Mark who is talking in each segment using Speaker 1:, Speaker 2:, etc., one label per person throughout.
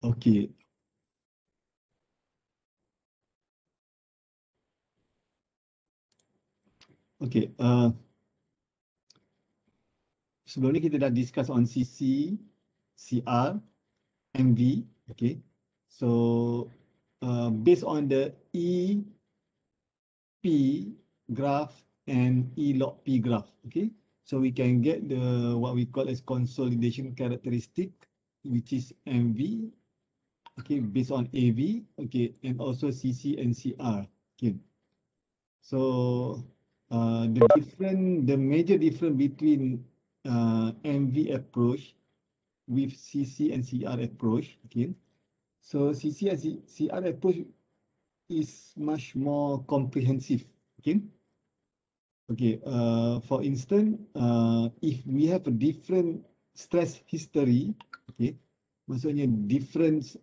Speaker 1: Okay. Okay. Sebelum ni kita dah discuss on CC, CR, MV. Okay. So based on the EP graph and E log P graph. Okay. So we can get the what we call as consolidation characteristic, which is MV. Okay, based on AV. Okay, and also CC and CR. Okay. So the major difference between MV approach with CC and CR approach. Okay, so CC and CR approach is much more comprehensive. Okay, okay. For instance, if we have a different stress history, okay, maksudnya different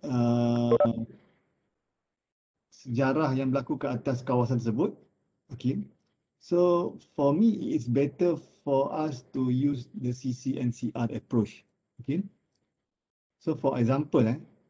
Speaker 1: sejarah yang berlaku ke atas kawasan tersebut. Okay. So for me, it's better for us to use the CC and CR approach. Okay. So for example,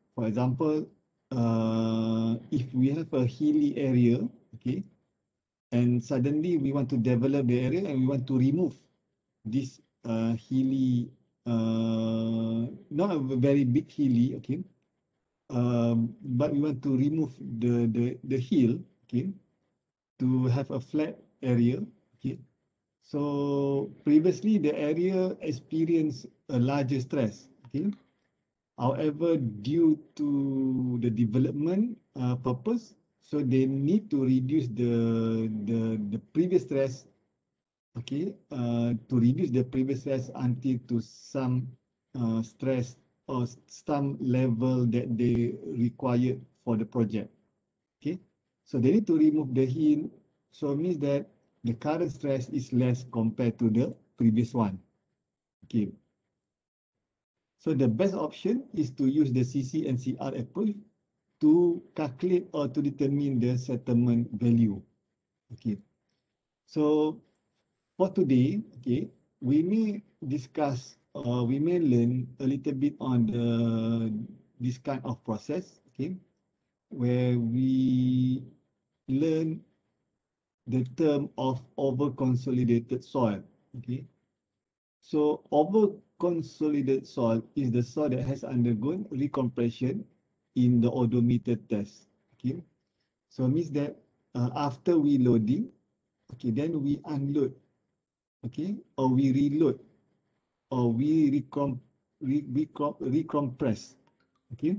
Speaker 1: if we have a hilly area, okay, and suddenly we want to develop the area and we want to remove this hilly, not a very big hilly, okay, but we want to remove the hill, okay, to have a flat area. Okay. So previously the area experienced a larger stress. Okay. However, due to the development purpose, so they need to reduce the previous stress. Okay, to reduce the previous stress until to some stress or some level that they required for the project. Okay, so they need to remove the hill, so it means that the current stress is less compared to the previous one. Okay, so the best option is to use the CC and CR approach to calculate or to determine the settlement value. Okay, so for today, okay, we may discuss or we may learn a little bit on this kind of process. Okay, where we learn the term of over-consolidated soil. Okay, so over-consolidated soil is the soil that has undergone recompression in the odometer test. Okay, so it means that after we loading, okay, then we unload, okay, or we reload, or we recompress. Okay,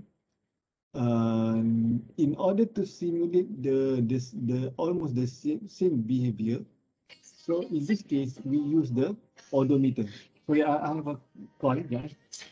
Speaker 1: in order to simulate the almost the same behavior. So in this case, we use the odometer. Sorry, I have a call, guys.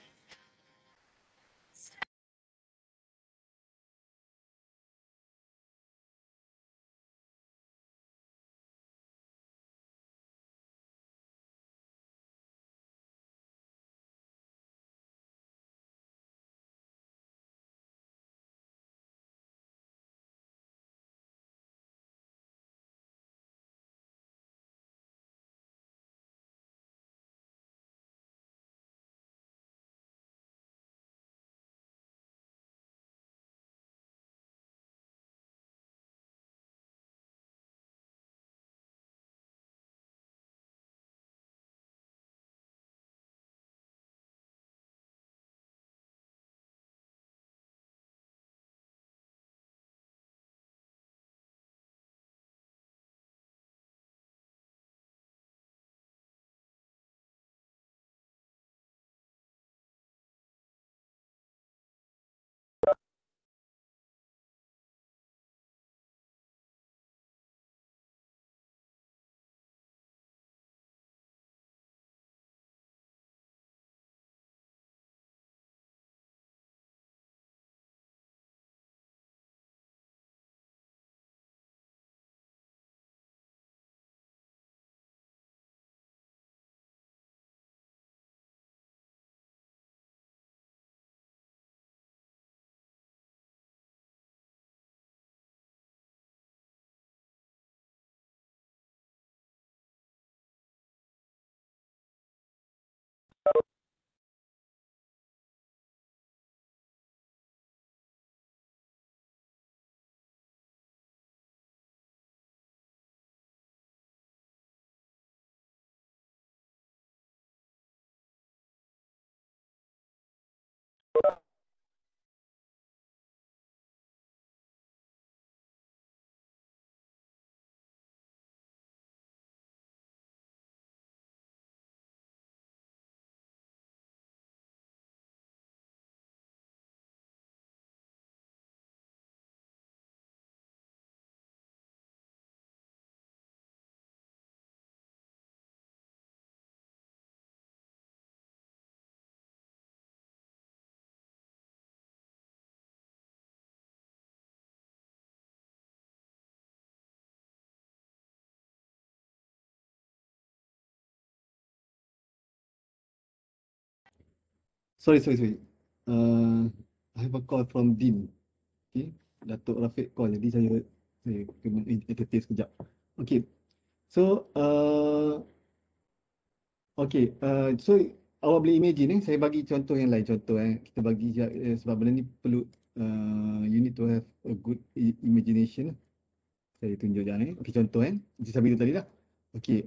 Speaker 1: Sorry. I have a call from Dean. Okay, Datuk Rafiq call, jadi saya kena entertain sekejap. Okay, so okay, so awak boleh imagine saya bagi contoh yang lain, contoh kita bagi sebab benda ni perlu you need to have a good imagination. Saya tunjuk je okay, contoh macam saya beritahu tadi lah. Okay,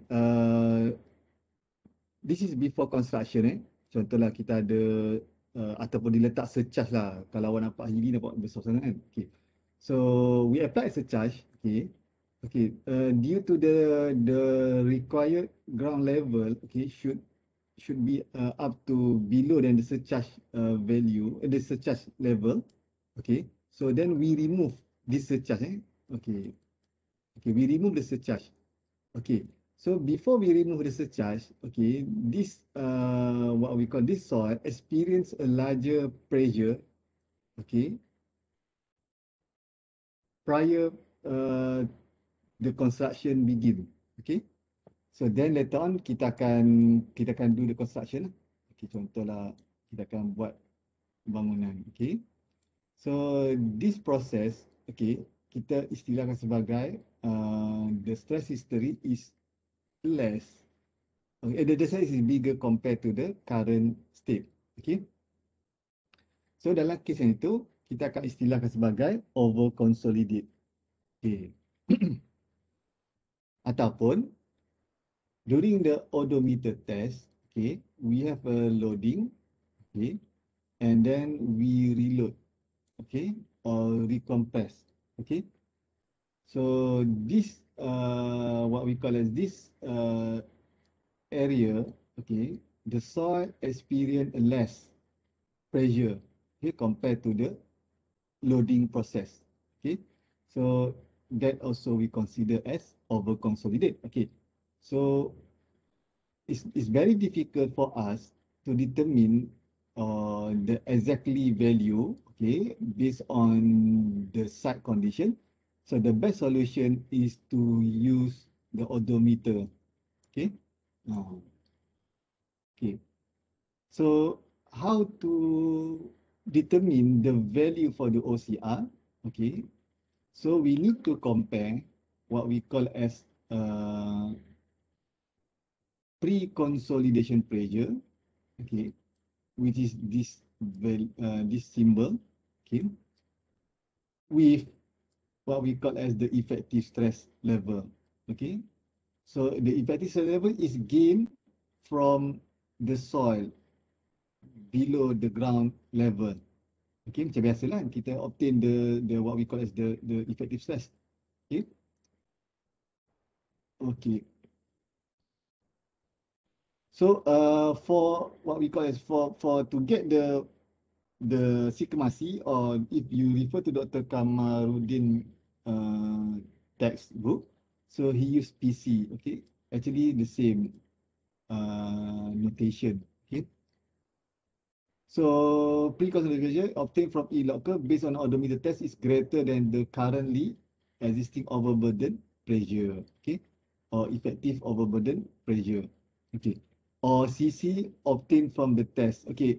Speaker 1: this is before construction contohlah kita ada ataupun diletak surcharge lah, kalau awak nampak hili nampak besar sangat kan. Okay, so we apply surcharge. Due to the required ground level, okay, should be up to below than the surcharge value, the surcharge level. Okay, so then we remove this surcharge okay, we remove the surcharge. Okay, so before we remove the surcharge, okay, this what we call this soil experience a larger pressure, okay, prior the construction begin. Okay, so then later on kita akan do the construction. Okay, contohlah kita akan buat bangunan. Okay, so this process, okay, kita istilahkan sebagai the stress history is less. Okay, the size is bigger compared to the current state. Okay. So dalam kes yang itu, kita akan istilahkan sebagai over consolidate. Okay. Ataupun during the odometer test, okay, we have a loading, okay, and then we reload, okay, or recompress, okay. So this what we call as this area, okay, the soil experience less pressure, okay, compared to the loading process. Okay, so that also we consider as over consolidate. Okay, so it's very difficult for us to determine the exactly value, okay, based on the site condition. So the best solution is to use the odometer. Okay, okay. So how to determine the value for the OCR? Okay, so we need to compare what we call as pre-consolidation pressure, okay, which is this symbol, okay, with what we call as the effective stress level, okay. So the effective stress level is gained from the soil below the ground level. Okay, macam biasalah kita obtain the what we call as the effective stress. Okay. Okay. So for what we call as for to get the sigma C, or if you refer to Dr. Kamarudin textbook, so he used PC. Okay, actually the same notation. Okay. So pre-consolidation obtained from E-locker based on odometer test is greater than the currently existing overburden pressure, okay, or effective overburden pressure, okay, or CC obtained from the test, okay.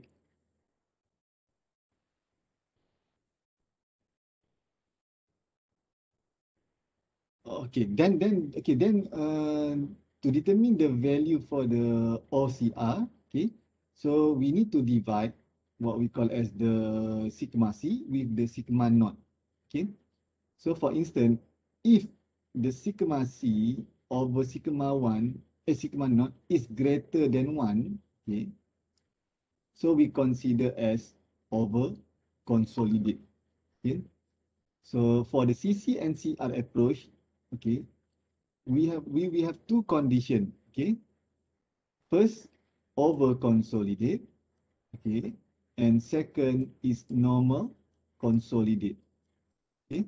Speaker 1: Okay, then to determine the value for the OCR, okay, so we need to divide what we call as the sigma C with the sigma naught, okay. So for instance, if the sigma C over sigma 1, sigma naught is greater than 1, okay, so we consider as over consolidate, okay. So for the CC and CR approach, okay, we have two conditions, okay. First, over consolidate, okay, and second is normal consolidate, okay.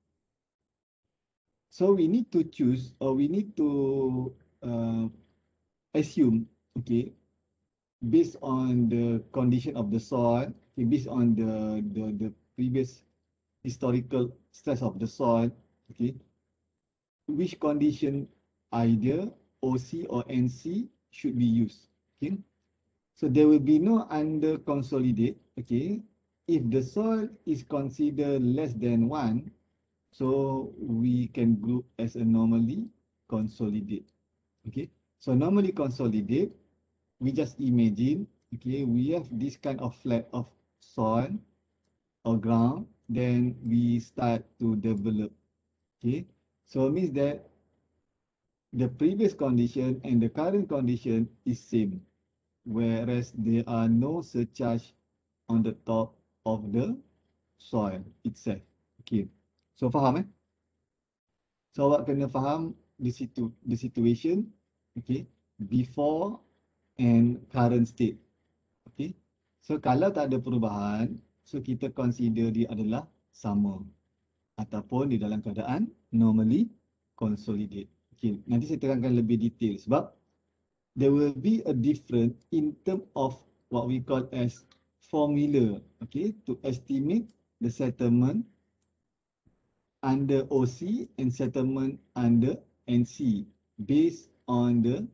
Speaker 1: So we need to choose, or we need to assume, okay, based on the condition of the soil, okay, based on the previous historical stress of the soil, okay, which condition, either OC or NC, should be used, okay. So there will be no under consolidate, okay? If the soil is considered less than 1, so we can group as a normally consolidate, okay? So normally consolidate, we just imagine, okay, we have this kind of flat of soil or ground, then we start to develop, okay? So it means that the previous condition and the current condition is same, whereas there are no surcharge on the top of the soil itself. Okay. So faham eh? So awak kena faham the situation, okay, before and current state. Okay. So kalau tak ada perubahan, so kita consider dia adalah sama ataupun di dalam keadaan normally consolidate. Okay. Nanti saya terangkan lebih detail sebab there will be a difference in term of what we call as formula, okay, to estimate the settlement under OC and settlement under NC based on the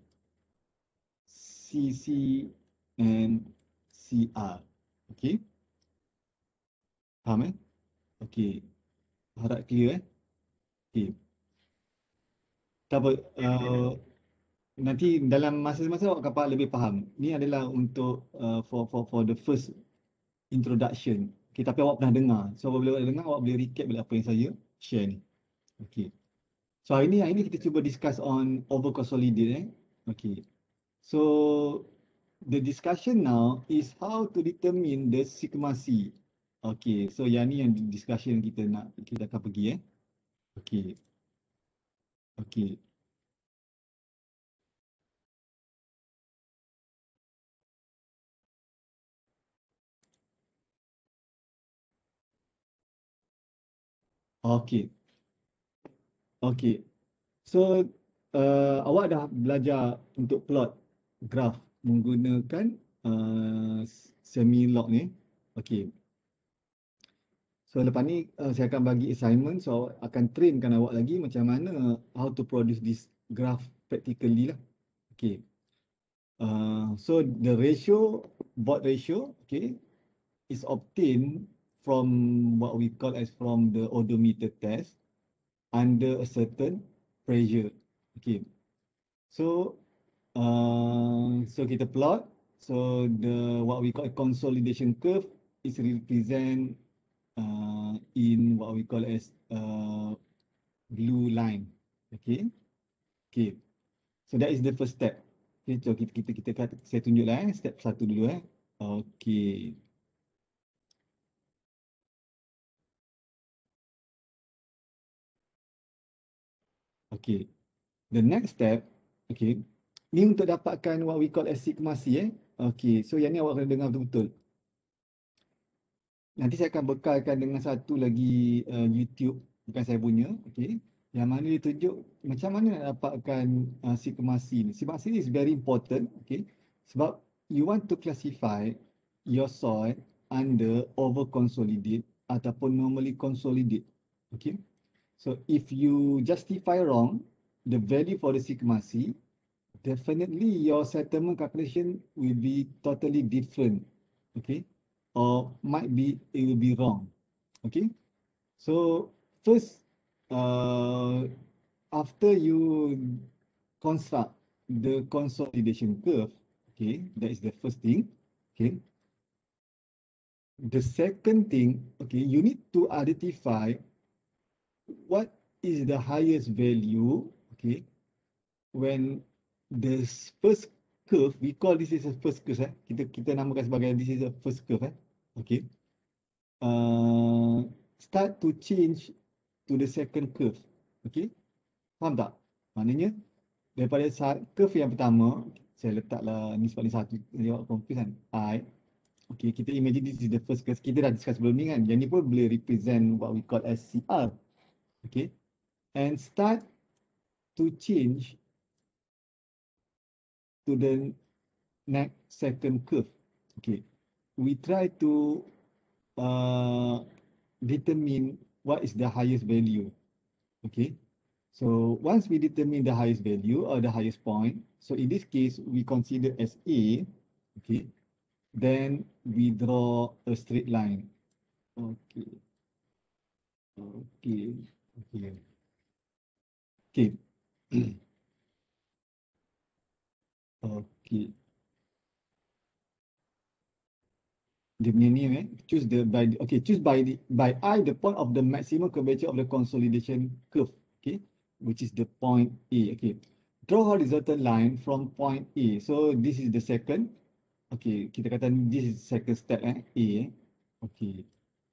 Speaker 1: CC and CR. Okay, faham eh? Okay, harap clear eh? Okay, tak apa, nanti dalam masa-masa awak kapal lebih faham. Ni adalah untuk for the first introduction. Okay, tapi awak pernah dengar. So apabila awak dengar, awak boleh recap balik apa yang saya share ni. Okay. So hari ni kita cuba discuss on over consolidate eh. Okay. So the discussion now is how to determine the sigma C. Okay. So yang ni yang discussion kita akan pergi eh. Okay. Okay. Okay. Okay. So awak dah belajar untuk plot graph menggunakan semi-log ni. Okay. So lepas ni saya akan bagi assignment, so awak akan trainkan awak lagi macam mana how to produce this graph practically lah. Okay. So the ratio, Bott ratio, okay, is obtained from what we call as from the odometer test under a certain pressure. Okay. So so kita plot. So the what we call consolidation curve is represent in what we call as blue line. Okay. Okay. So that is the first step. Okay, so saya tunjuklah step satu dulu eh. Okay. Okay. The next step, okay. Ni untuk dapatkan what we call as sigma C eh. Okay, so yang ni awak kena dengar betul-betul. Nanti saya akan bekalkan dengan satu lagi YouTube, bukan saya punya, okay. Yang mana dia tunjuk macam mana nak dapatkan sigma C ni. Sigma C is very important, okay. Sebab you want to classify your soil under over consolidate ataupun normally consolidate, okay. So if you justify wrong the value for the sigma C, definitely your settlement calculation will be totally different, okay, or might be it will be wrong, okay. So first, after you construct the consolidation curve, okay, that is the first thing, okay. The second thing, okay, you need to identify what is the highest value, okay, when the first curve, we call this is a first curve, kita namakan sebagai this is a first curve, okay, start to change to the second curve, okay, faham tak? Maknanya daripada curve yang pertama, saya letaklah ni sebab ni satu, jawab confuse kan, I, okay, kita imagine this is the first curve, kita dah discuss sebelum ni kan, yang ni pun boleh represent what we call as CR, okay, and start to change to the next second curve. Okay, we try to determine what is the highest value. Okay, so once we determine the highest value or the highest point, so in this case we consider as A. Okay. Then we draw a straight line. Okay. Okay. Okay. Okay. Okay. Dia punya ni choose the by I the point of the maximum curvature of the consolidation curve. Okay. Which is the point A. Okay. Draw horizontal line from point A. So this is the second. Okay. Kita kata this is second step A. Okay.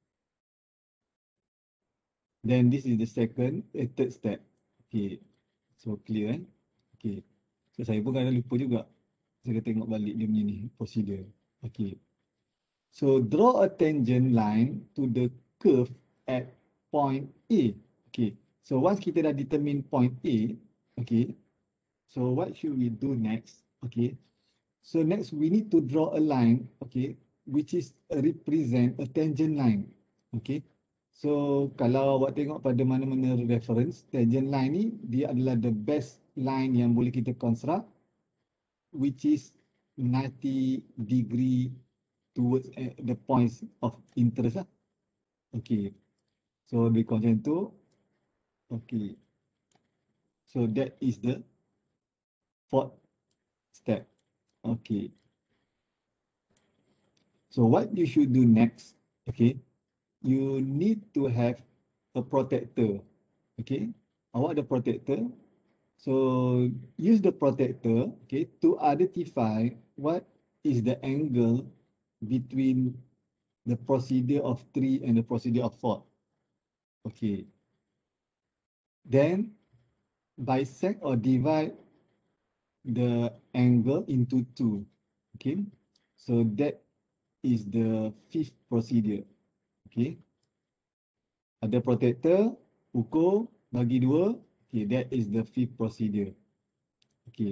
Speaker 1: Then this is the third step. Okay. So clear Okay. So saya pun kadang lupa juga. Saya tengok balik dia punya ni, procedure. Okay. So draw a tangent line to the curve at point A. Okay. So once kita dah determine point A, okay. So what should we do next? Okay. So next we need to draw a line, okay, which is represent a tangent line. Okay. So kalau awak tengok pada mana-mana reference, tangent line ni dia adalah the best line yang boleh kita construct, which is 90 degree towards the points of interest lah. Okay. So lebih kurang macam tu. Okay. So that is the fourth step. Okay. So what you should do next, okay, you need to have a protector. Okay. Awak ada protector. So use the protector, okay, to identify what is the angle between the procedure of 3 and the procedure of 4. Okay. Then bisect or divide the angle into 2. Okay. So that is the fifth procedure. Okay. Ada protector, ukur, bagi 2. Okay, that is the fifth procedure. Okay.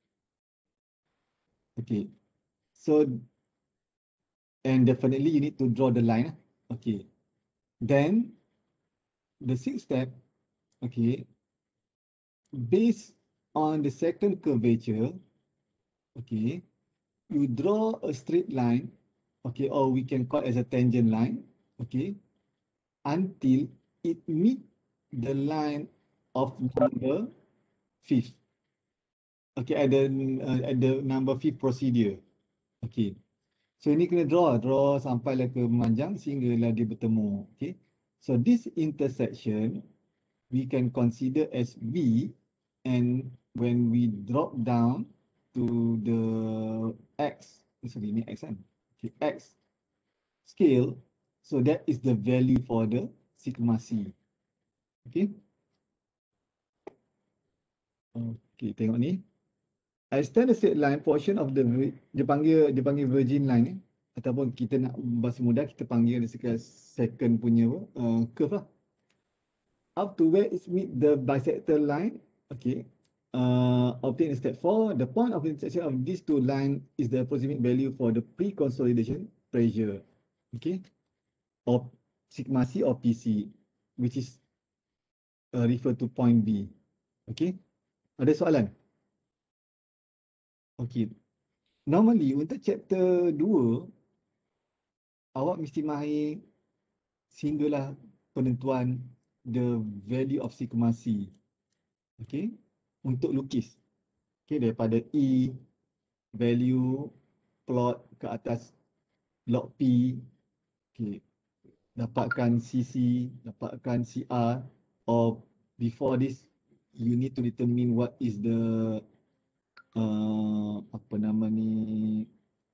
Speaker 1: Okay. So, and definitely you need to draw the line. Okay. Then, the sixth step, okay, based on the second curvature, okay, you draw a straight line, okay, or we can call it as a tangent line, okay, until it meet the line of number 5th. Okay, at the number 5th procedure. Okay. So ini kena draw sampailah ke memanjang sehinggalah dia bertemu. Okay. So this intersection we can consider as B, and when we drop down to the X, sorry, ini X kan? Okay, X scale, so that is the value for the sigma C. Okay. Okay, tengok ni. Extend the straight line portion of the, dia panggil virgin line ataupun kita nak bahasa mudah kita panggil dia second punya curve lah. Up to where it meet the bisector line. Okay. Obtain in step 4, the point of intersection of these two lines is the approximate value for the pre-consolidation pressure. Okay. Or sigma C or PC, which is refer to point B. Okay. Ada soalan? Okay. Normally untuk chapter 2, awak mesti mahir sehinggalah penentuan the value of sigma C. Okay. Untuk lukis. Okay. Daripada E, value, plot ke atas log P. Okay. Dapatkan CC, dapatkan CR. Or before this, you need to determine what is the apa nama ni,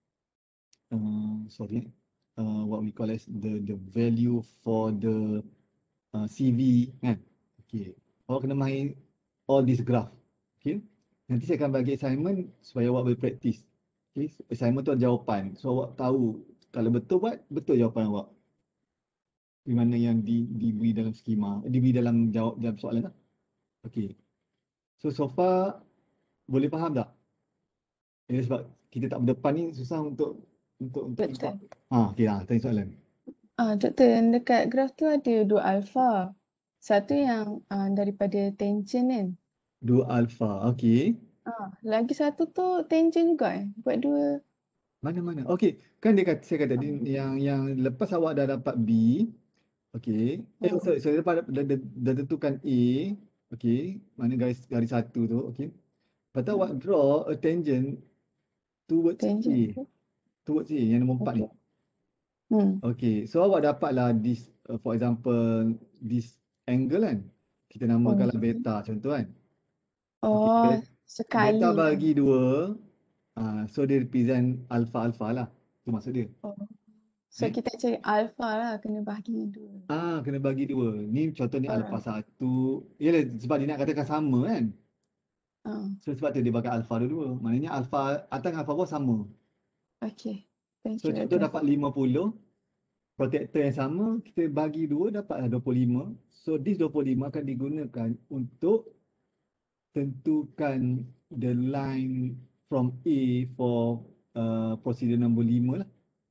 Speaker 1: what we call as the value for the CV kan. Okay. Awak kena main all this graph. Okay. Nanti saya akan bagi assignment supaya awak boleh practice. Okay. Assignment tu ada jawapan. So awak tahu kalau betul buat, betul jawapan awak. Di mana yang diberi dalam skema, diberi dalam jawab soalan lah. Okay. So far boleh faham tak? Sebab kita tak berdepan ni susah untuk
Speaker 2: Betul.
Speaker 1: Okay, tanya soalan.
Speaker 2: Doktor, dekat graf tu ada 2 alpha. Satu yang daripada tangent kan.
Speaker 1: 2 alpha, okay.
Speaker 2: Lagi satu tu tangent juga buat 2.
Speaker 1: Mana-mana. Okey, kan dia kata, saya kata yang lepas awak dah dapat B, okey. Sorry, lepas dah tentukan A, okey. Mana garis satu tu, okey. Lepas tu awak draw a tangent towards
Speaker 2: Tangent.
Speaker 1: A. Towards A yang nombor 4 ni.
Speaker 2: Okay. Hmm.
Speaker 1: Okey, so awak dapatlah this, for example, this angle kan. Kita namakanlah beta contoh kan. Okey,
Speaker 2: Oh,
Speaker 1: beta
Speaker 2: sekali lah.
Speaker 1: bagi 2, so dia represent alpha-alpha lah. Tu maksud dia.
Speaker 2: Oh. So
Speaker 1: Eh?
Speaker 2: kita cari alpha lah, kena bahagi 2.
Speaker 1: Kena bagi 2. Ni contoh ni alpha
Speaker 2: Alright.
Speaker 1: 1. Yalah, sebab dia nak katakan sama kan. So sebab tu dia bagi alpha dua-dua. Maknanya alpha atas dengan alpha bawah sama.
Speaker 2: Okay. Thank
Speaker 1: So
Speaker 2: you,
Speaker 1: contoh
Speaker 2: Adrian.
Speaker 1: dapat 50. Protector yang sama, kita bagi 2 dapatlah 25. So this 25 akan digunakan untuk tentukan the line from A for procedure nombor 5 lah.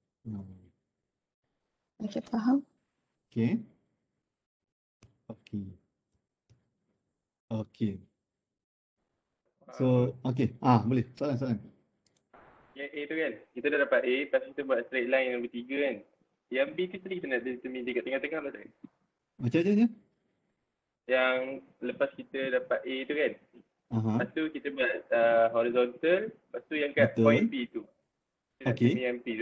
Speaker 2: Okay, faham?
Speaker 1: Okay. Okay. Okay. So, okay. Boleh. Soalan.
Speaker 3: Yang A tu kan, kita dah dapat A, lepas kita buat straight line yang nombor 3 kan. Yang B tu tadi kita nak determine dekat tengah-tengah lah tak?
Speaker 1: Macam-macam?
Speaker 3: Yang lepas kita dapat A tu kan, lepas tu kita buat horizontal, lepas tu yang kat
Speaker 1: Betul.
Speaker 3: point B tu. Kita nak
Speaker 1: Okay.
Speaker 3: determine yang B tu.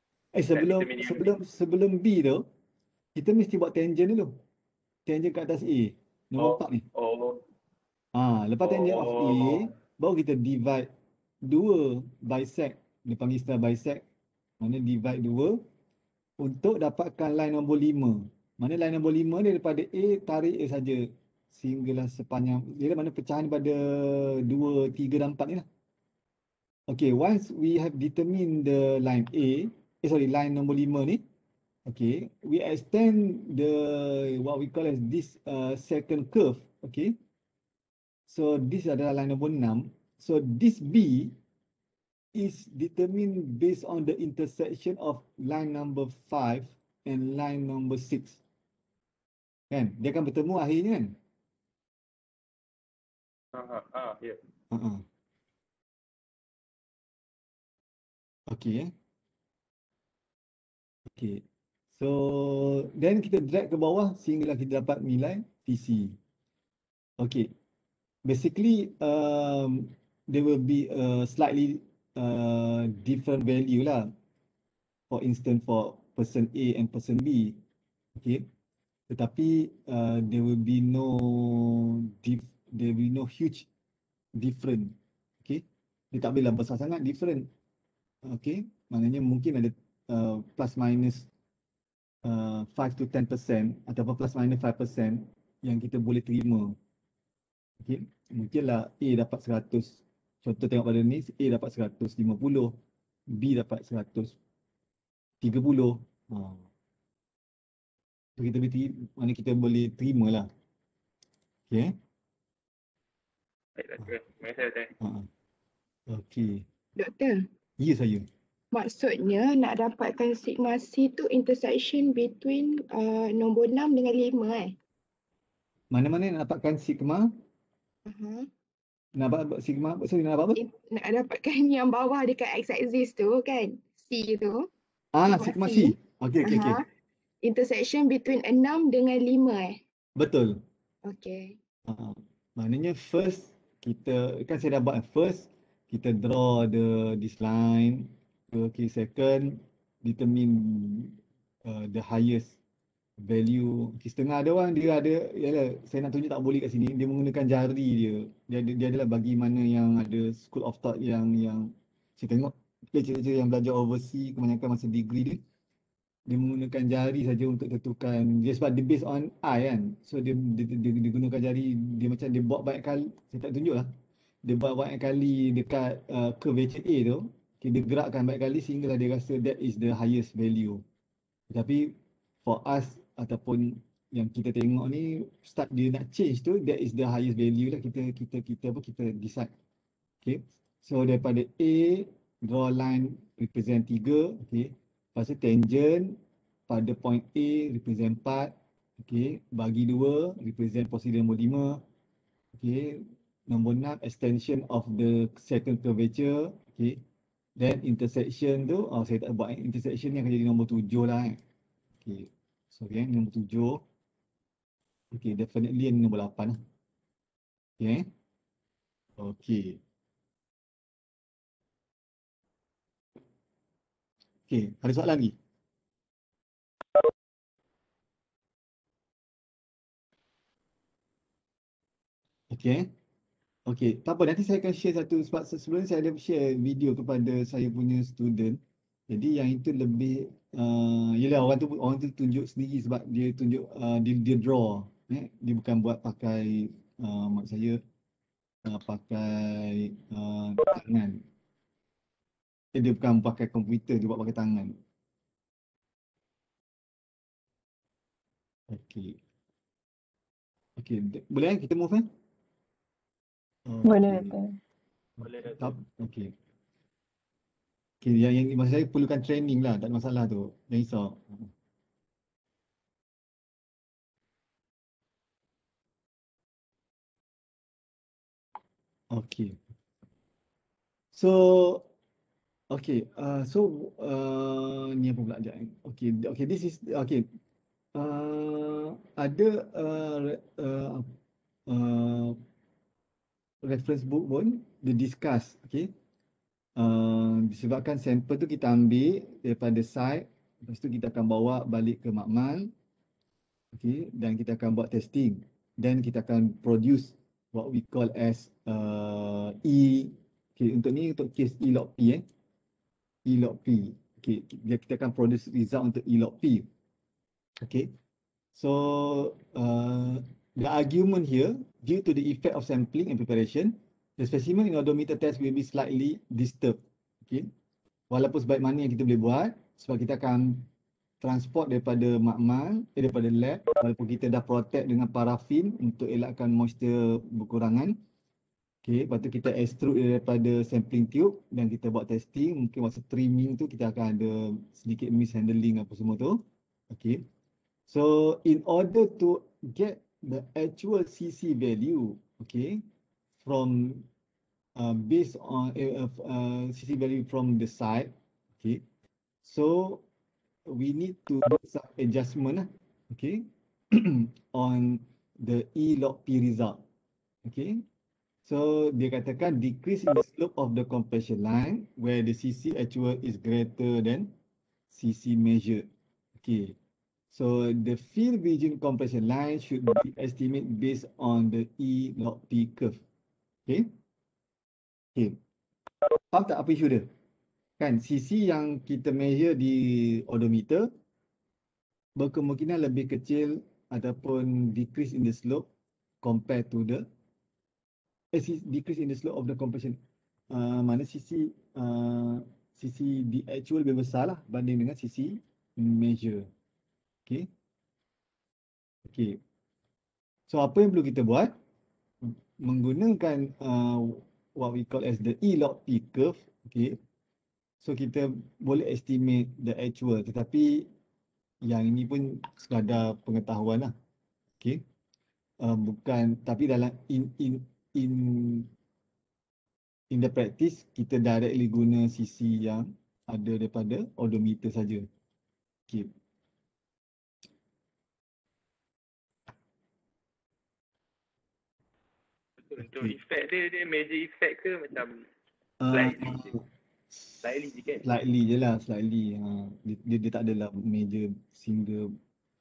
Speaker 1: Sebelum B tu, kita mesti buat tangent dulu. Tangent kat atas A. Nombor 4 ni. Lepas tangent of A, baru kita divide 2 bisect. Dia panggil istilah bisect. Mana divide 2 untuk dapatkan line nombor 5. Mana line nombor 5 dia daripada A, tarik A saja. Sehinggalah sepanjang, dia mana pecahan pada 2, 3 dan 4 ni lah. Okay, once we have determined the line A, line nombor 5 ni, okay, we extend the, what we call as this second curve, okay. So this adalah line nombor 6. So this B is determined based on the intersection of line number 5 and line number 6. Kan? Dia akan bertemu akhirnya kan?
Speaker 3: Ya.
Speaker 1: Okay. Okay. So then kita drag ke bawah sehinggalah kita dapat nilai TC. Okay. Basically, there will be a slightly different value lah. For instance, for person A and person B. Okay. Tetapi there will be no huge different. Okay. Dia tak bolehlah besar sangat different. Okay. Maknanya mungkin ada plus minus 5 to 10% ataupun plus minus 5% yang kita boleh terima. Okay. Mungkinlah A dapat 100. Contoh tengok pada ni, A dapat 150, B dapat 130. So mana kita boleh terima lah. Okay.
Speaker 3: Terima kasih.
Speaker 1: Okay.
Speaker 4: Doktor,
Speaker 1: Ya, saya.
Speaker 4: maksudnya nak dapatkan sigma C tu intersection between nombor 6 dengan 5
Speaker 1: Mana-mana nak dapatkan sigma? Nak dapat sigma? Sorry, nak dapat apa?
Speaker 4: Nak dapatkan yang bawah dekat x-axis tu kan, C tu.
Speaker 1: Sigma C. Okay.
Speaker 4: Intersection between 6 dengan 5
Speaker 1: Betul.
Speaker 4: Okay.
Speaker 1: Maknanya first, saya dah buat first, kita draw this line. Okay, second, determine the highest value. Okay, setengah ada orang dia ada, yalah, saya nak tunjuk tak boleh kat sini, dia menggunakan jari dia. Dia adalah bagi mana yang ada school of thought yang saya tengok lecturer yang belajar overseas kebanyakan masa degree dia menggunakan jari saja untuk tentukan dia, sebab dia based on eye kan. So dia gunakan jari, dia macam dia buat banyak kali, saya tak tunjuk lah. Dia buat banyak kali dekat curvature A tu, okay, dia gerakkan banyak kali sehinggalah dia rasa that is the highest value. Tapi for us ataupun yang kita tengok ni, start dia nak change tu, that is the highest value lah, kita decide. Okay, so daripada A, draw line represent 3, okay. Lepas tu tangent pada point A represent 4, okay. Bagi 2 represent procedure nombor 5, okay. Nombor 6 extension of the second curvature, okay. Then intersection tu, saya tak buat intersection ni akan jadi nombor 7 lah Okay, sorry nombor 7. Okay, definitely yang nombor 8 lah. Okay. Okay. Okay, ada soalan lagi? Okay. Okay, tak apa, nanti saya akan share satu, sebab sebelum ni saya ada share video kepada saya punya student. Jadi yang itu lebih, yelah orang tu tunjuk sendiri sebab dia tunjuk, dia draw. Dia bukan buat pakai, maksud saya, pakai tangan. Dia bukan pakai komputer, dia buat pakai tangan. Okay. Okay, boleh kita move
Speaker 2: Boleh,
Speaker 1: Okay.
Speaker 2: betul.
Speaker 3: Boleh dah.
Speaker 1: Tak, okay. Okay, yang maksud saya perlukan training lah, tak ada masalah tu. Jangan risau. Okay. So, okay, ni apa pula sekejap. Okay, this is, okay. Ada reference book pun, dia discuss, okay. Disebabkan sampel tu kita ambil daripada site, lepas tu kita akan bawa balik ke makmal, okay, dan kita akan buat testing. Dan kita akan produce what we call as okay, untuk ni untuk case E-log P E-log P. Okay, kita akan produce result untuk E-log P. Okay, so the argument here, due to the effect of sampling and preparation, the specimen in odometer test will be slightly disturbed. Okay, walaupun sebaik mana yang kita boleh buat, sebab kita akan transport daripada makmal, daripada lab, walaupun kita dah protect dengan parafin untuk elakkan moisture berkurangan. Okay, lepas tu kita extrude daripada sampling tube dan kita buat testing. Mungkin masa trimming tu kita akan ada sedikit mishandling apa semua tu. Okay, so in order to get the actual CC value, okay, from based on CC value from the site, okay, so we need to do some adjustment okay, on the E-log P result. Okay, so dia katakan decrease in the slope of the compression line where the CC actual is greater than CC measured. Okay, so the field region compression line should be estimated based on the E-log P curve. Okay, okay, faham tak apa isu dia? Kan CC yang kita measure di odometer berkemungkinan lebih kecil ataupun decrease in the slope compared to the decrease in the slope of the compression. Mana CC di actual lebih besar lah banding dengan CC measure. Okay. Okay. So apa yang perlu kita buat? Menggunakan what we call as the E-log P curve. Okay. So kita boleh estimate the actual, tetapi yang ini pun sekadar pengetahuan lah. Okay. Bukan, tapi dalam in the practice kita directly guna CC yang ada daripada odometer saja. Okay.
Speaker 3: Untuk effect dia major effect ke macam slightly je? Slightly je kan?
Speaker 1: Slightly je lah, slightly. Dia tak adalah major single.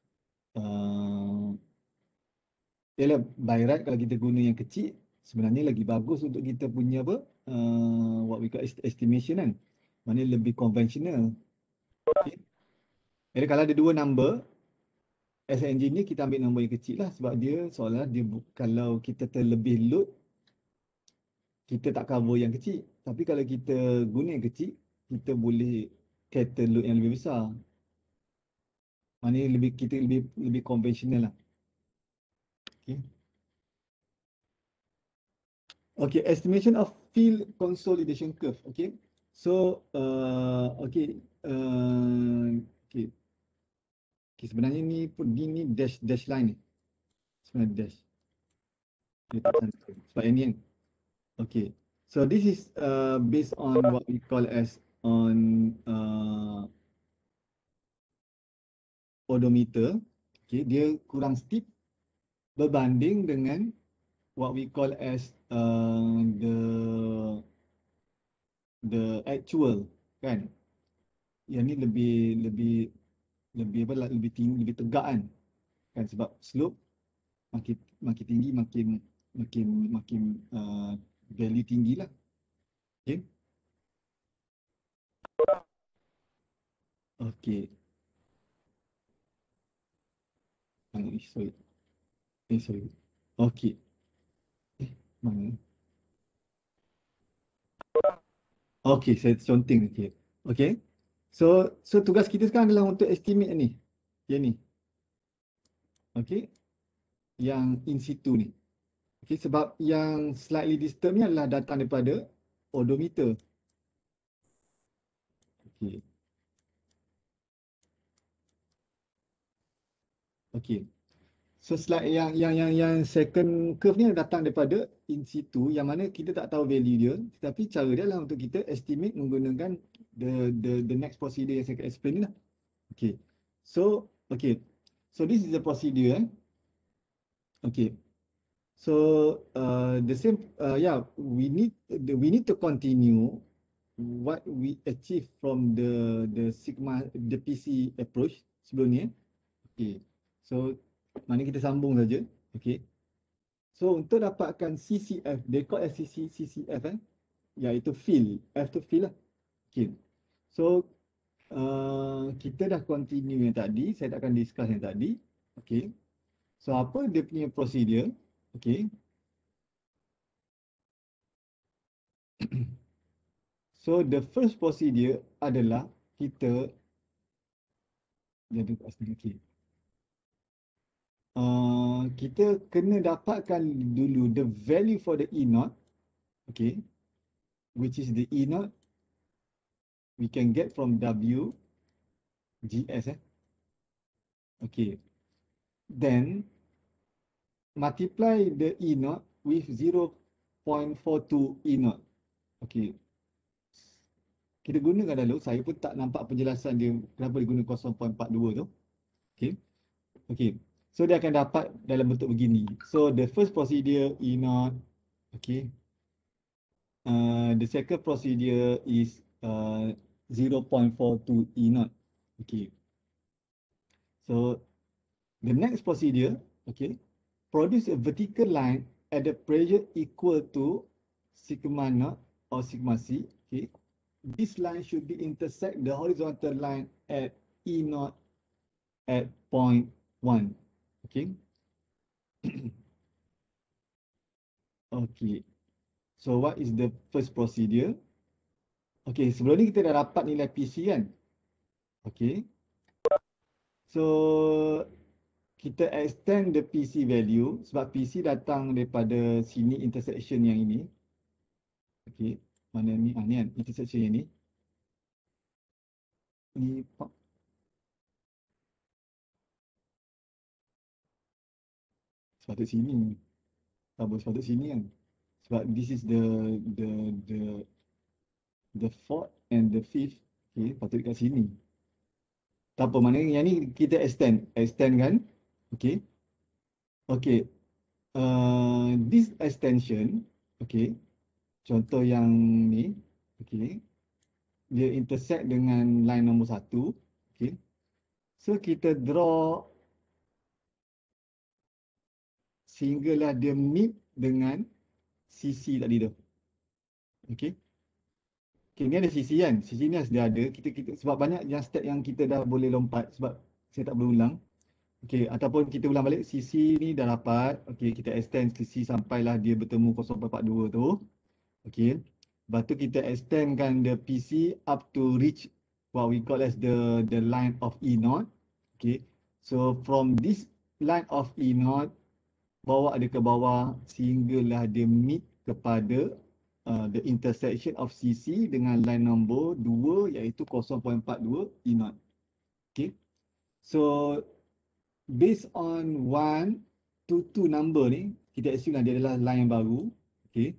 Speaker 1: Yalah, by right kalau kita guna yang kecil, sebenarnya lagi bagus untuk kita punya apa, what we call estimation kan. Mana lebih konvensional. Okay. Jadi kalau ada dua number, as an engineer kita ambil nombor yang kecil lah sebab dia seolah dia kalau kita terlebih load, kita tak cover yang kecil. Tapi kalau kita guna yang kecil, kita boleh cater load yang lebih besar. Maknanya kita lebih konvensional lah. Okay. Okay, estimation of field consolidation curve. Okay. So, okay. Okay. Okay, sebenarnya ni dash line ni. Sebenarnya dash. Dia tak santai. Sebab yang ni kan. Okay. So this is based on what we call as on odometer. Okay, dia kurang steep berbanding dengan what we call as the actual, kan? Yang ni lebih apa, lebih tinggi, lebih tegak kan, sebab slope makin tinggi makin value tinggi lah. Okay. Okay. Sorry. Okay. Mana? Okay, saya conteng. Okay. So tugas kita sekarang adalah untuk estimate ni. Yang ni. Okay. Yang in situ ni. Okay, sebab yang slightly disturb ni adalah datang daripada odometer. Okay. Okay. So slide yang second curve ni datang daripada in situ, yang mana kita tak tahu value dia, tetapi cara dia adalah untuk kita estimate menggunakan the next procedure yang saya akan explain ni lah. Okay. So this is the procedure. Okay. So the same we need to continue what we achieve from the PC approach sebelum ni. Okay. So mana kita sambung saja. Okay. So untuk dapatkan CCF, they call as CCF iaitu fill, F tu fill lah. Okay. So kita dah continue yang tadi, saya tak akan discuss yang tadi. Okay. So apa dia punya prosedur? Okay. So the first procedure adalah kita jadi okay. Kita kena dapatkan dulu the value for the E0, okay, which is the E0 we can get from W GS. Okay, then multiply the E0 with 0.42 E0. Okay, kita gunakan dulu, saya pun tak nampak penjelasan dia kenapa dia guna 0.42 tu. Okay, okay. So dia akan dapat dalam bentuk begini. So the first procedure E0, okay. The second procedure is 0.42 E0. Okay. So the next procedure, okay, produce a vertical line at the pressure equal to sigma naught or sigma c. Okay. This line should be intersect the horizontal line at E0 at point 1. Okay. Okay. So what is the first procedure? Okay, sebelum ni kita dah dapat nilai PC kan? Okay. So kita extend the PC value sebab PC datang daripada sini intersection yang ini. Okay. Mana ni? Ni kan intersection yang ni. Ni sepatut sini. Sepatut sini kan? Sebab this is the fourth and the fifth. Okay, patut dekat sini. Tak apa, mana yang ni kita extend kan? Okay. Okay. This extension, okay. Contoh yang ni, okay. Dia intersect dengan line nombor 1. Okay. So kita draw sehinggalah dia meet dengan CC tadi tu. Okay. Okay, ni ada CC kan? CC ni dah ada. Kita sebab banyak yang step yang kita dah boleh lompat sebab saya tak boleh ulang. Okay, ataupun kita ulang balik CC ni dah dapat. Okay, kita extend CC sampailah dia bertemu 0.42 tu. Okay. Lepas tu kita extendkan the PC up to reach what we call as the line of E0. Okay. So from this line of E0, bawa dia ke bawah sehinggalah dia meet kepada the intersection of CC dengan line nombor 2 iaitu 0.42 E0. Okay. So based on 1 to 2 number ni, kita assume dia adalah line yang baru. Okay.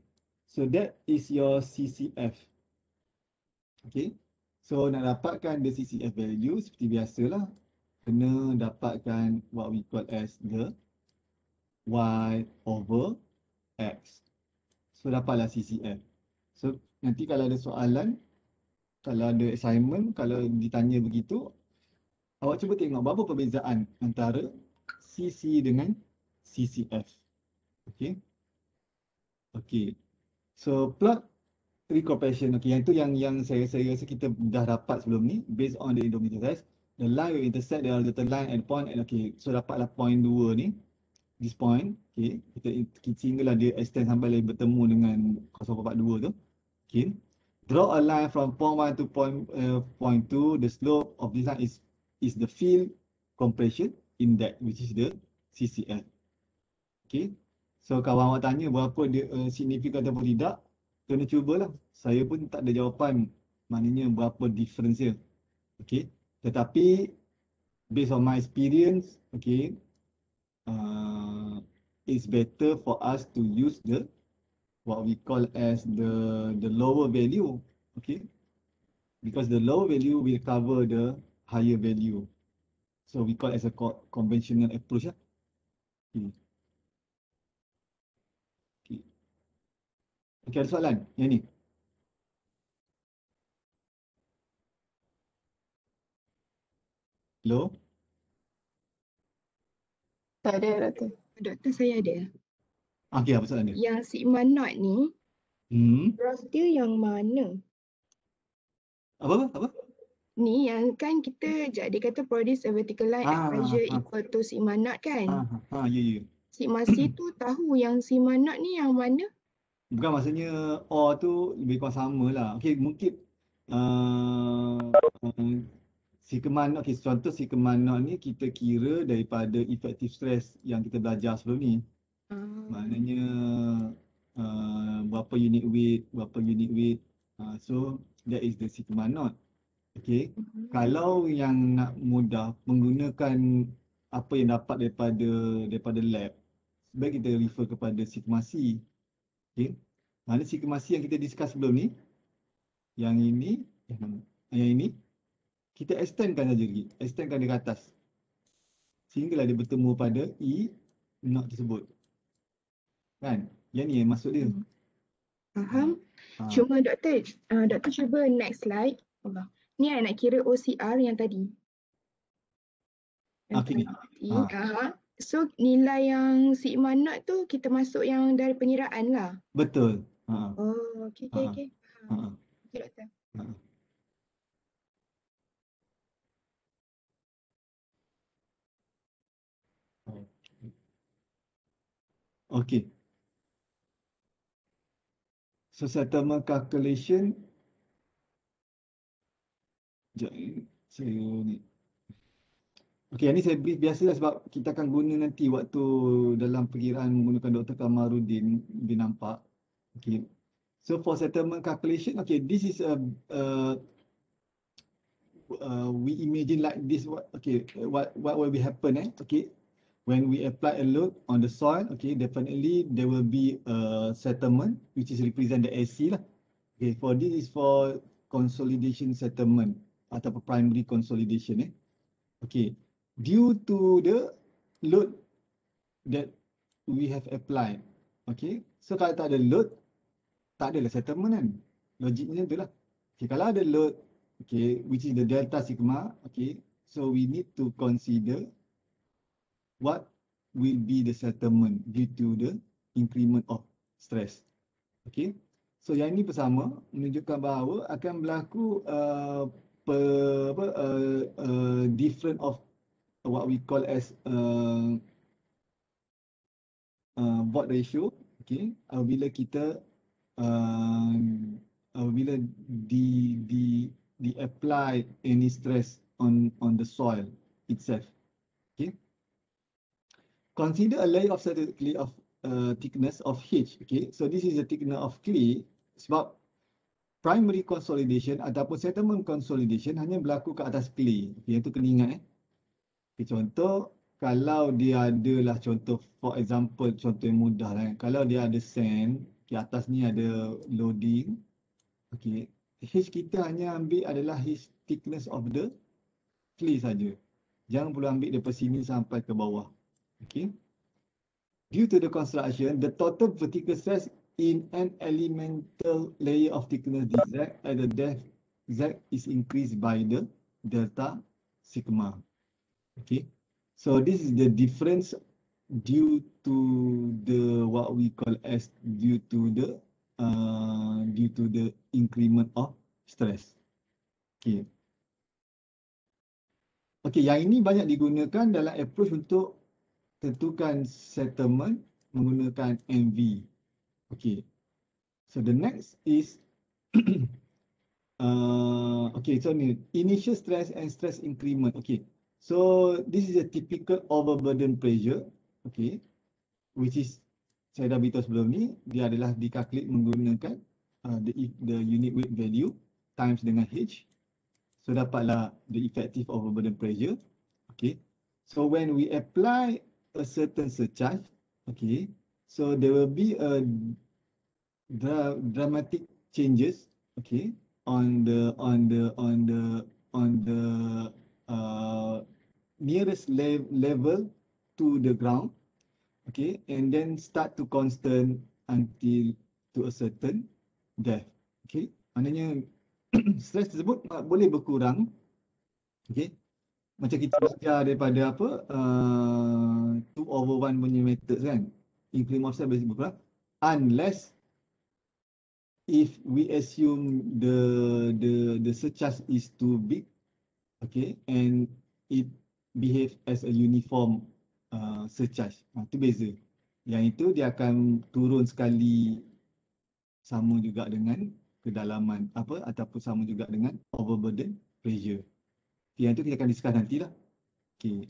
Speaker 1: So that is your CCF. Okay. So nak dapatkan the CCF value seperti biasalah, kena dapatkan what we call as the Y over X. So dapatlah CCF. So nanti kalau ada soalan, kalau ada assignment, kalau ditanya begitu, awak cuba tengok berapa perbezaan antara CC dengan CCF. Okay. Okay. So plot recompression. Okay, yang tu yang saya rasa kita dah dapat sebelum ni, based on the Indometer test. The line will intersect the horizontal line at point, and okay, so dapatlah point 2 ni, this point. Okay, kita sehinggalah dia extend sampai bertemu dengan 0.42 tu. Okay, draw a line from point 1 to point 2. The slope of this line is the field compression index, which is the CCF. Okay, so kawan awak tanya berapa dia signifikan ataupun tidak, kena cubalah. Saya pun tak ada jawapan maknanya berapa difference dia. Okay, tetapi based on my experience, okay, it's better for us to use the what we call as the lower value. Okay, because the lower value will cover the higher value, so we call as a conventional approach lah. Okay, ada soalan yang ni? Hello?
Speaker 2: Tak ada, Doktor.
Speaker 4: Doktor, saya ada.
Speaker 1: Okay, apa soalan dia?
Speaker 4: Yang sigma naught ni, graph dia yang mana?
Speaker 1: Apa?
Speaker 4: Ni yang kan kita dia kata produce a vertical line at pressure equal to sigma naught kan?
Speaker 1: Ya.
Speaker 4: Sigma C tu tahu yang sigma naught ni yang mana?
Speaker 1: Bukan, maksudnya O tu lebih kurang sama lah. Okay, mungkin sigma naught, okay, contoh sigma naught ni kita kira daripada effective stress yang kita belajar sebelum ni. Maknanya berapa unit weight. So that is the sigma naught. Okay, kalau yang nak mudah menggunakan apa yang dapat daripada lab, sebaik kita refer kepada sigma C. Okay, mana sigma C yang kita discuss sebelum ni, yang ini, kita extendkan saja lagi, extendkan dia ke atas sehinggalah dia bertemu pada E naught tersebut. Kan? Yang ni yang maksud dia.
Speaker 4: Faham? Cuma doktor cuba next slide. Allah. Ni I nak kira OCR yang tadi.
Speaker 1: Okay.
Speaker 4: So nilai yang sigma naught tu kita masuk yang dari pengiraan lah.
Speaker 1: Betul.
Speaker 4: Oh, okay. Okay, doktor.
Speaker 1: Okay. So settlement calculation. Saya ni. Okay, yang ni saya brief biasalah sebab kita akan guna nanti waktu dalam perkiraan menggunakan Dr. Kamaruddin, dia nampak. Okay. So for settlement calculation, okay, this is we imagine like this. What will be happen? Okay, when we apply a load on the soil, okay, definitely there will be a settlement which is represent the AC lah. Okay, for this is for consolidation settlement atau primary consolidation. Okay, due to the load that we have applied. Okay, so kalau tak ada load, tak adalah settlement kan. Logiknya tu lah. Okay, kalau ada load, okay, which is the delta sigma, okay, so we need to consider what will be the settlement due to the increment of stress. Okay, so yang ini bersama menunjukkan bahawa akan berlaku different of what we call as Watt ratio. Okay, apabila kita apabila di apply any stress on the soil itself. Okay, consider a layer of certain clay of thickness of H. Okay, so this is the thickness of clay sebab primary consolidation ataupun settlement consolidation hanya berlaku ke atas clay. Okay, itu kena ingat. Okay, contoh kalau dia adalah contoh, for example, contoh yang mudah lah. Kalau dia ada sand, Okay, atas ni ada loading. Okay, H kita hanya ambil adalah H thickness of the clay saja. Jangan perlu ambil daripada sini sampai ke bawah. Okay. Due to the construction, the total vertical stress in an elemental layer of thickness dz at the depth z is increased by the delta sigma. Okay. So this is the difference due to the what we call as due to the increment of stress. Okay. Okay, yang ini banyak digunakan dalam approach untuk tentukan settlement menggunakan MV. Okay. So the next is okay, so ni initial stress and stress increment. Okay. So this is a typical overburden pressure. Okay. Which is saya dah beritahu sebelum ni, dia adalah dikalkulate menggunakan the unit weight value times dengan H. So dapatlah the effective overburden pressure. Okay. So when we apply a certain surcharge, okay, so there will be a dramatic changes, okay, on the nearest level to the ground, okay, and then start to constant until to a certain depth. Okay, maknanya stres tersebut boleh berkurang, okay, macam kita belajar daripada apa 2/1 punya methods kan, increment of stress boleh berkurang unless if we assume the surcharge is too big, okay, and it behave as a uniform surcharge. Itu beza. Yang itu dia akan turun sekali sama juga dengan kedalaman apa ataupun sama juga dengan overburden pressure. Yang itu kita akan discuss nantilah. Okay.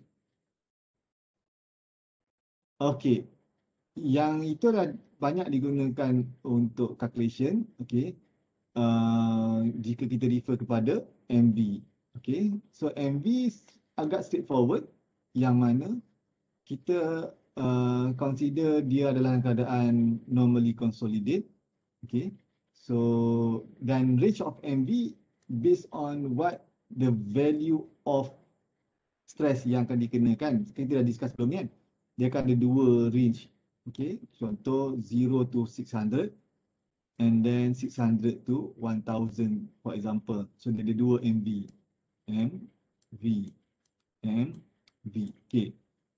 Speaker 1: Okay. Yang itu adalah banyak digunakan untuk calculation. Okay. Jika kita refer kepada MV. Okay. So MV agak straightforward. Yang mana kita consider dia adalah keadaan normally consolidate. Okay. So dan range of MV based on what the value of stress yang akan dikenakan. Kita dah discuss sebelum ni kan. Dia akan ada dua range. Okay. Contoh 0 to 600 and then 600 to 1000 for example. So dia ada dua MV. MV. MV. Okay.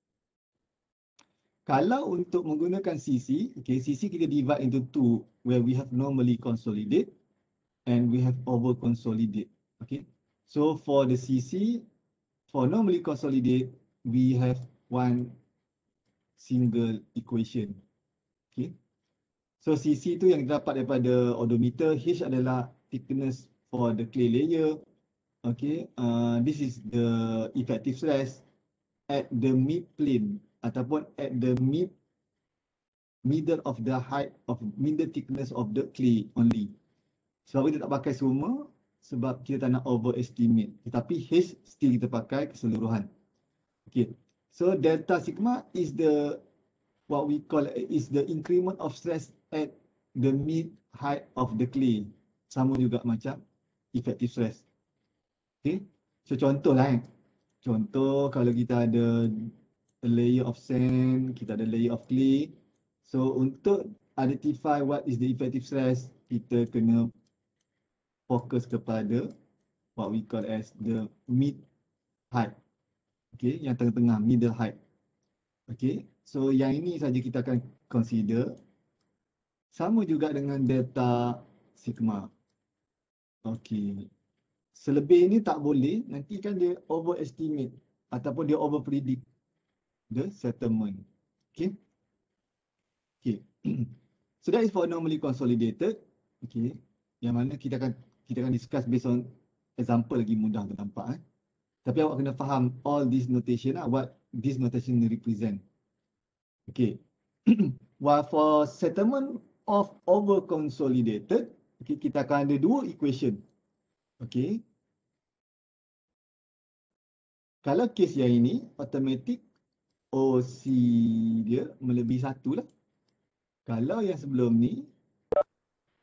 Speaker 1: Kalau untuk menggunakan CC, okay, CC kita divide into two where we have normally consolidate and we have over consolidate. Okay. So for the CC, for normally consolidate, we have one single equation. Okay. So CC tu yang dapat daripada odometer, H adalah thickness for the clay layer. Okay. This is the effective stress at the mid plane ataupun at the middle of the height of middle thickness of the clay only. Sebab kita tak pakai semua sebab kita tak nak overestimate. Tetapi H still kita pakai keseluruhan. Okay. So delta sigma is the what we call is the increment of stress at the mid height of the clay. Sama juga macam effective stress. Okay. So contohlah contoh kalau kita ada a layer of sand, kita ada layer of clay. So untuk identify what is the effective stress, kita kena fokus kepada what we call as the mid height. Okay, yang tengah-tengah, middle height. Okay, so yang ini saja kita akan consider. Sama juga dengan delta sigma. Okay. Selebih ini tak boleh, nanti kan dia overestimate ataupun dia overpredict the settlement. Okay. Okay. So that is for normally consolidated. Okay. Yang mana kita akan discuss based on example lagi mudah untuk nampak. Tapi awak kena faham all this notation what this notation represent. Okay. While for settlement of over consolidated, okay, kita akan ada dua equation. Okay. Kalau case yang ini automatic OC dia melebihi 1 lah. Kalau yang sebelum ni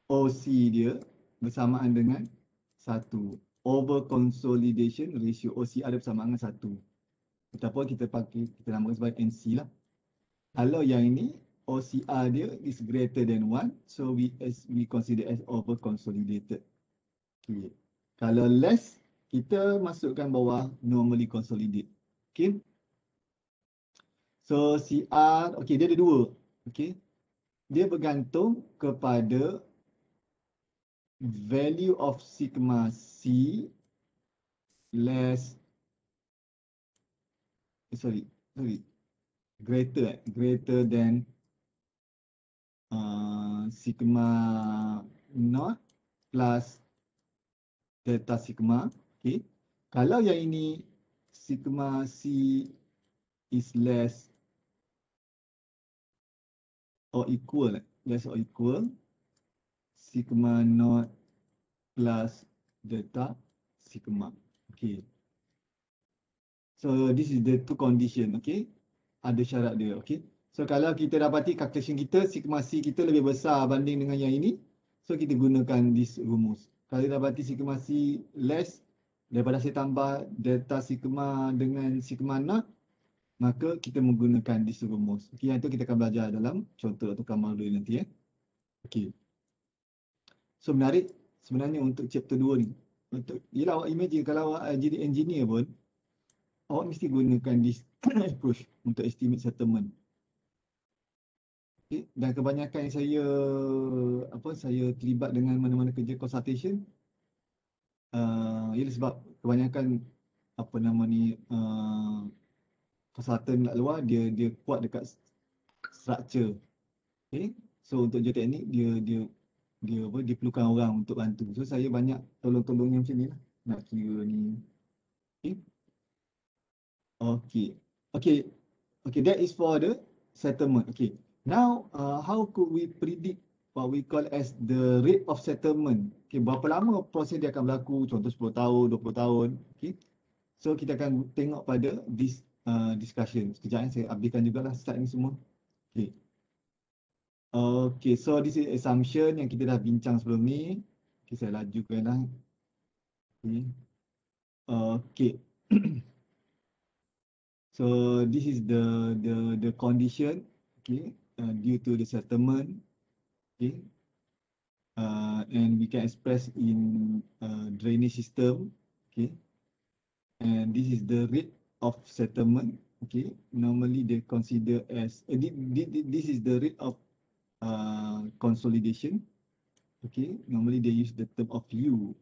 Speaker 1: OC dia bersamaan dengan 1. Over consolidation ratio OCR dia bersamaan dengan 1. Ataupun kita namakan sebagai NC lah. Kalau yang ini OCR dia is greater than 1, so we consider as over consolidated. Okay. Kalau less, kita masukkan bawah normally consolidate. Okay. So CR, okay, dia ada dua. Okay. Dia bergantung kepada value of sigma C less, greater than sigma naught plus delta sigma. Okay. Kalau yang ini sigma C is less or equal, sigma naught plus delta sigma. Okay. So this is the two condition. Okay. Ada syarat dia. Okay. So kalau kita dapati calculation kita sigma C kita lebih besar banding dengan yang ini, so kita gunakan this rumus. Kalau dapati sigma C less daripada saya tambah delta sigma dengan sigma naught, maka kita menggunakan this rumus. Okay, yang itu kita akan belajar dalam contoh atau kamal dulu nanti. Okay. So menarik sebenarnya untuk chapter 2 ni. Yelah, awak imagine kalau awak jadi engineer pun, awak mesti gunakan this approach untuk estimate settlement. Okay. Dan kebanyakan saya terlibat dengan mana-mana kerja consultation, ialah sebab kebanyakan consultant kat luar dia kuat dekat structure. Okay. So untuk geoteknik dia perlukan orang untuk bantu. So saya banyak tolong-tolongnya macam ni lah, nak kira ni. Okay, that is for the settlement. Okay, now how could we predict what we call as the rate of settlement? Okay, berapa lama proses dia akan berlaku, contoh 10 tahun, 20 tahun. Okay, so kita akan tengok pada this discussion. Sekejap saya habiskan jugalah slide ni semua. Okay, so this is assumption yang kita dah bincang sebelum ni. Okay, saya lajukan lah. Okay. So this is the condition, okay, due to the settlement, okay, and we can express in drainage system, okay, and this is the rate of settlement, okay. Normally they consider as this is the rate of consolidation, okay. Normally they use the term of U.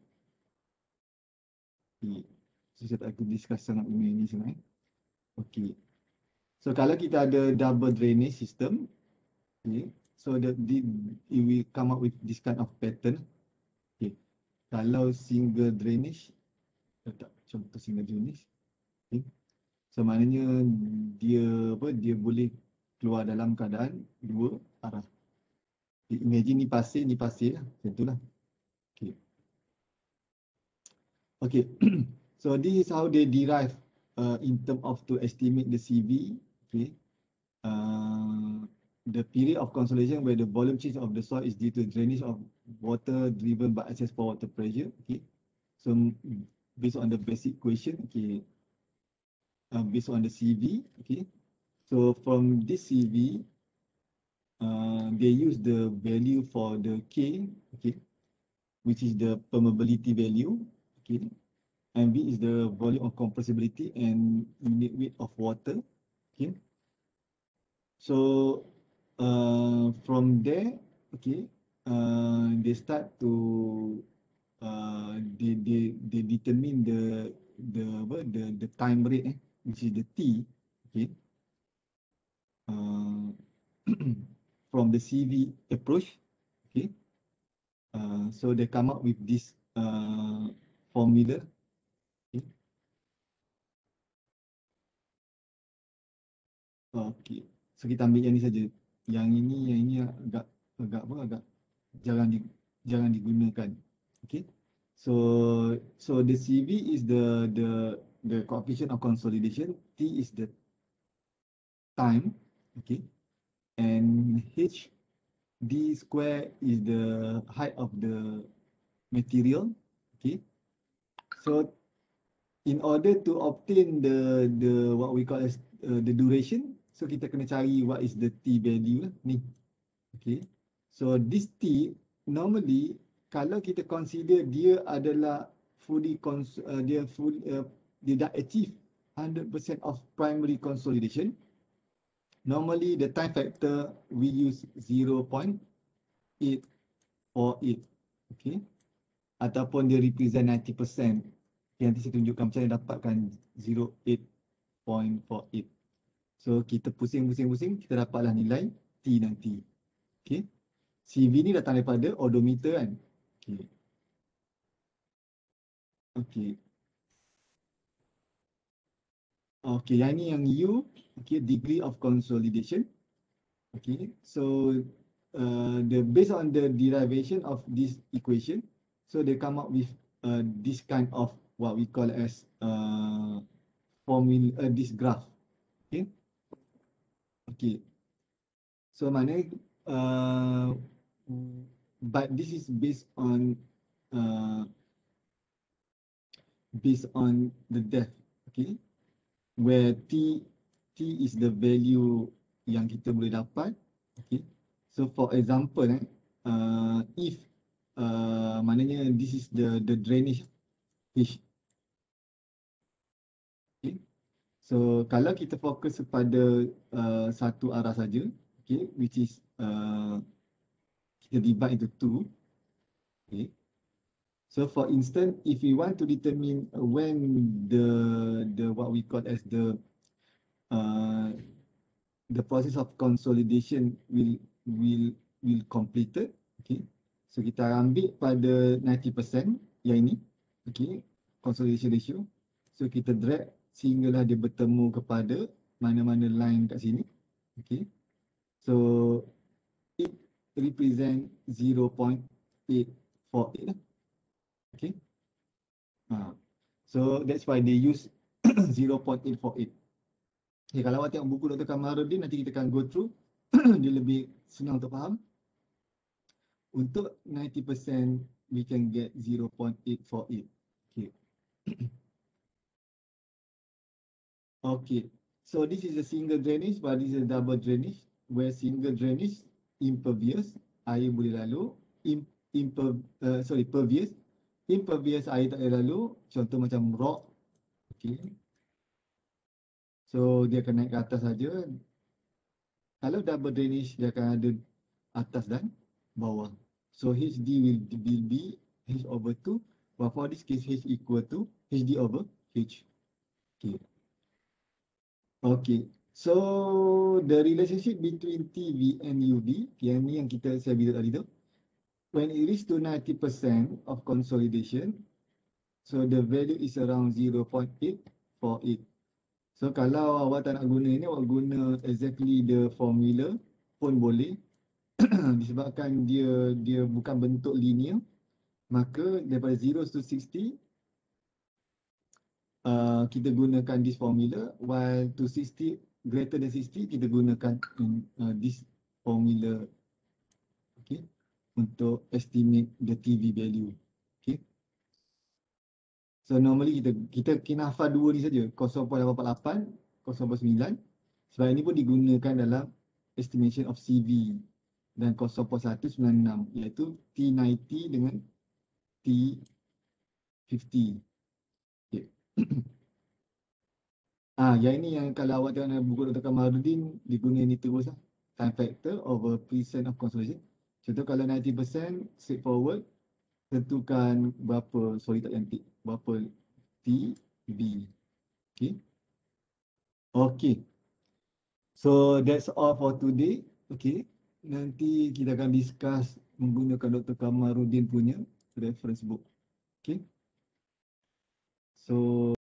Speaker 1: Okay. So saya tak akan discuss sangat ini sebenarnya. Okay. So kalau kita ada double drainage system, okay, so we come up with this kind of pattern. Okay. Kalau single drainage, contoh single drainage, okay. So maknanya dia boleh keluar dalam keadaan dua arah. Imagine ni pasir lah, macam itulah. Okay. Okay. So this is how they derive in terms of to estimate the CV. Okay. The period of consolidation where the volume change of the soil is due to drainage of water driven by excess for water pressure. Okay. So based on the basic equation, okay, based on the CV, okay. So from this CV, they use the value for the K, okay, which is the permeability value, okay, and V is the volume of compressibility and unit weight of water, okay. So from there, okay, they start to they determine the time rate, which is the T, okay. From the CV approach, okay. So they come up with this formula. Okay. Okay. So kita ambil yang ni saja. Yang ini agak jarang digunakan. Okay. So the CV is the coefficient of consolidation. T is the time. Okay. And H D square is the height of the material. Okay. So in order to obtain the what we call as the duration, so kita kena cari what is the T value lah, ni. Okay. So this T normally kalau kita consider dia adalah dia dah achieve 100% of primary consolidation, normally the time factor we use 0.848, okay, ataupun dia represent 90%. Okay, nanti saya tunjukkan macam mana dapatkan 0.848. So kita pusing-pusing, kita dapatlah nilai T nanti. Okay. CV ni datang daripada odometer kan. Okay. Okay. Okay, yang ni yang U, okay, degree of consolidation. Okay, so based on the derivation of this equation, so they come up with this kind of what we call as formula, this graph. Okay. Okay. So mana but this is based on the depth, okay, where T is the value yang kita boleh dapat. Okay. So for example, if maknanya this is the drainage H. Okay. So kalau kita fokus kepada satu arah saja, okay, which is kita divide into two. Okay. So for instance, if we want to determine when the what we call as the process of consolidation will completed, okay. So kita ambil pada 90% yang ini, okay, consolidation ratio. So kita drag sehinggalah dia bertemu kepada mana-mana line kat sini, okay. So it represent 0.848 lah. Okay. So that's why they use 0.848. Okay, kalau awak tengok buku Dr. Kamarudin, nanti kita akan go through. Dia lebih senang untuk faham. Untuk 90% we can get 0.848. Okay. Okay. So this is a single drainage, but this is a double drainage. Where single drainage impervious, air boleh lalu. Pervious. Impervious, air tak boleh lalu. Contoh macam rock. Okay. So dia akan naik ke atas saja. Kalau double drainage, dia akan ada atas dan bawah. So HD will be H over 2. But for this case, H equal to HD over H. Okay. Okay. So the relationship between TV and UV, yang ni yang saya bilang tadi tu. When it reach to 90% of consolidation, so the value is around 0.848. So kalau awak tak nak guna ini, awak guna exactly the formula pun boleh. Disebabkan dia bukan bentuk linear, maka daripada 0 to 60 kita gunakan this formula, while to 60 greater than 60 kita gunakan this formula, okay, untuk estimate the TV value. Okay. So normally kita kena hafal dua ni saja, 0.848, 0.9. Sebab ini pun digunakan dalam estimation of CV, dan 0.196 iaitu T90 dengan T50. Okay. Yang ini yang kalau awak tengok buku Dr. Kamarudin, diguna ini terus lah. Time factor over percent of consolidation. Contoh kalau 90% straightforward, tentukan berapa, berapa TB. Okay. Okay. So that's all for today. Okay. Nanti kita akan discuss menggunakan Dr. Kamarudin punya reference book. Okay. So